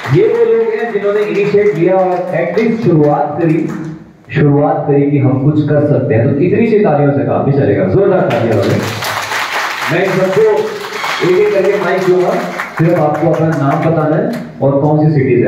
ये वो लोग हैं जिन्होंने इनिशिएट लिया और एटलीस्ट शुरुआत करी कि हम कुछ कर सकते हैं। तो इतनी सी तालियों से काम भी चलेगा। जोरदार तालियां वाले। मैं इन सबको एक एक करके माइक दूंगा, सिर्फ आपको अपना नाम बताना है और कौन सी सिटी से